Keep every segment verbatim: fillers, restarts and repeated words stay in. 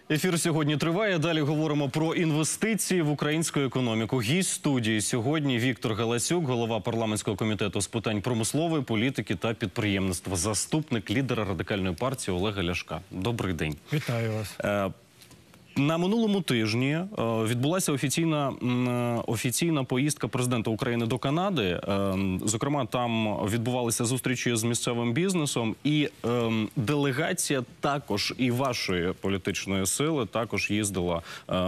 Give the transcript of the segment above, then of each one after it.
Ефір сьогодні триває. Далі говоримо про інвестиції в українську економіку. Гість студії сьогодні Віктор Галасюк, голова парламентського комітету з питань промислової політики та підприємництва, заступник лідера Радикальної партії Олега Ляшка. Добрий день. Вітаю вас. На минулому тижні відбулася офіційна, офіційна поїздка президента України до Канади. Зокрема, там відбувалися зустрічі з місцевим бізнесом. І делегація також і вашої політичної сили також їздила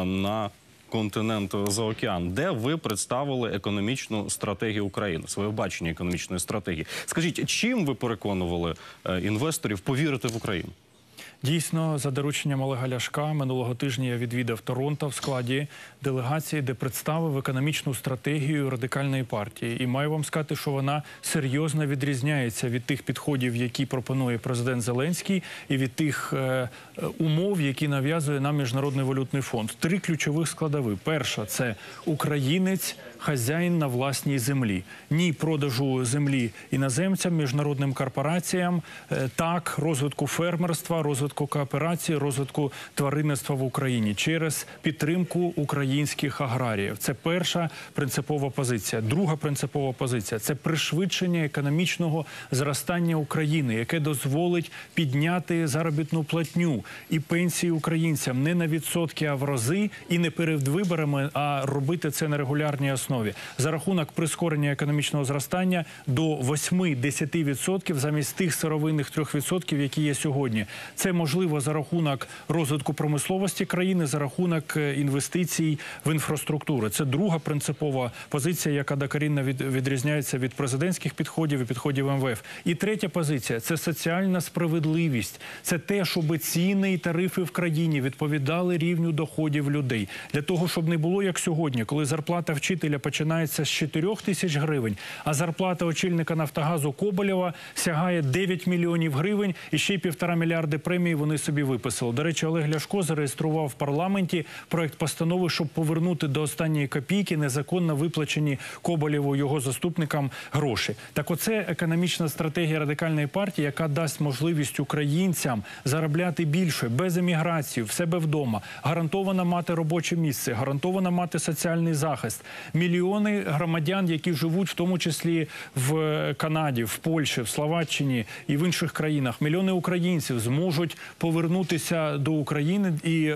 на континент за океан, де ви представили економічну стратегію України, своє бачення економічної стратегії. Скажіть, чим ви переконували інвесторів повірити в Україну? Дійсно, за дорученням Олега Ляшка минулого тижня я відвідав Торонто в складі делегації, де представив економічну стратегію Радикальної партії. І маю вам сказати, що вона серйозно відрізняється від тих підходів, які пропонує президент Зеленський, і від тих е, умов, які нав'язує нам Міжнародний валютний фонд. Три ключових складові. Перша – це українець, хазяїн на власній землі. Ні продажу землі іноземцям, міжнародним корпораціям, е, так, розвитку фермерства, розвитку кооперації, розвитку тваринництва в Україні через підтримку українських аграріїв. Це перша принципова позиція. Друга принципова позиція – це пришвидшення економічного зростання України, яке дозволить підняти заробітну платню і пенсії українцям не на відсотки, а в рази, і не перед виборами, а робити це на регулярній основі. За рахунок прискорення економічного зростання до восьми-десяти відсотків замість тих сировинних трьох відсотків, які є сьогодні. Це можливо за рахунок розвитку промисловості країни, за рахунок інвестицій в інфраструктуру. Це друга принципова позиція, яка докорінно відрізняється від президентських підходів і підходів ем ве еф. І третя позиція – це соціальна справедливість. Це те, щоб ціни і тарифи в країні відповідали рівню доходів людей. Для того, щоб не було як сьогодні, коли зарплата вчителя починається з чотирьох тисяч гривень, а зарплата очільника Нафтогазу Коболєва сягає дев'ять мільйонів гривень, і ще й півтора мільярди премії вони собі виписали. До речі, Олег Ляшко зареєстрував в парламенті проект постанови, щоб повернути до останньої копійки незаконно виплачені Коболєву його заступникам гроші. Так оце економічна стратегія Радикальної партії, яка дасть можливість українцям заробляти більше, без еміграції, в себе вдома, гарантовано мати робоче місце, гарантовано мати соціальний захист. Мільйони громадян, які живуть в тому числі в Канаді, в Польщі, в Словаччині і в інших країнах, мільйони українців зможуть повернутися до України і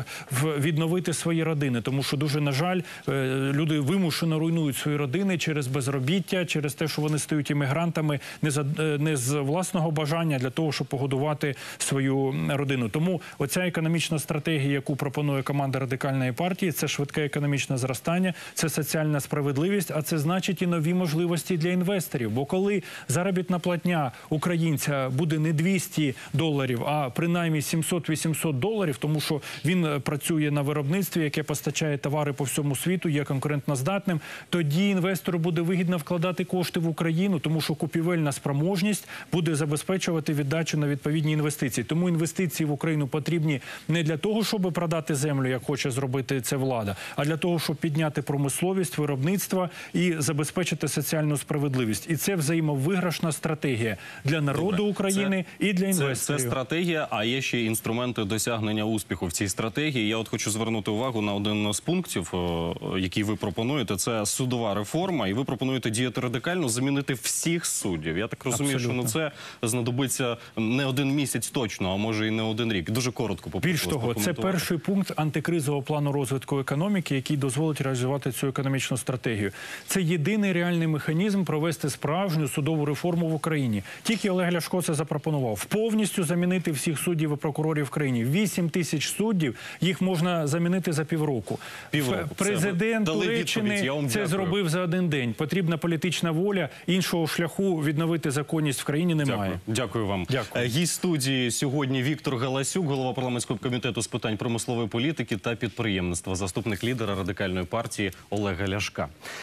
відновити свої родини. Тому що, дуже, на жаль, люди вимушено руйнують свої родини через безробіття, через те, що вони стають іммігрантами не, за, не з власного бажання, для того, щоб погодувати свою родину. Тому оця економічна стратегія, яку пропонує команда Радикальної партії, це швидке економічне зростання, це соціальна справедливість, а це значить і нові можливості для інвесторів. Бо коли заробітна платня українця буде не двісті доларів, а принаймні сімсот-вісімсот доларів, тому що він працює на виробництві, яке постачає товари по всьому світу, є конкурентноздатним, тоді інвестору буде вигідно вкладати кошти в Україну, тому що купівельна спроможність буде забезпечувати віддачу на відповідні інвестиції. Тому інвестиції в Україну потрібні не для того, щоб продати землю, як хоче зробити це влада, а для того, щоб підняти промисловість, виробництво і забезпечити соціальну справедливість. І це взаємовиграшна стратегія для народу Добре. України це, і для інвесторів. Це, це стратегія, а є ще інструменти досягнення успіху в цій стратегії. Я от хочу звернути увагу на один з пунктів, який ви пропонуєте. Це судова реформа, і ви пропонуєте діяти радикально, замінити всіх суддів. Я так розумію, Абсолютно. що на це знадобиться не один місяць точно, а може і не один рік. Дуже коротко попрошу. Більш того, це перший пункт антикризового плану розвитку економіки, який дозволить реалізувати цю економічну стратегію. Це єдиний реальний механізм провести справжню судову реформу в Україні. Тільки Олег Ляшко це запропонував. Повністю замінити всіх суддів і прокурорів в країні. Вісім тисяч суддів, їх можна замінити за півроку. Півроку. Президент Туреччини це зробив за один день. Потрібна політична воля, іншого шляху відновити законність в країні немає. Дякую, Дякую вам. Дякую. Гість студії сьогодні Віктор Галасюк, голова парламентського комітету з питань промислової політики та підприємництва, заступник лідера Радикальної партії Олега Ляшка.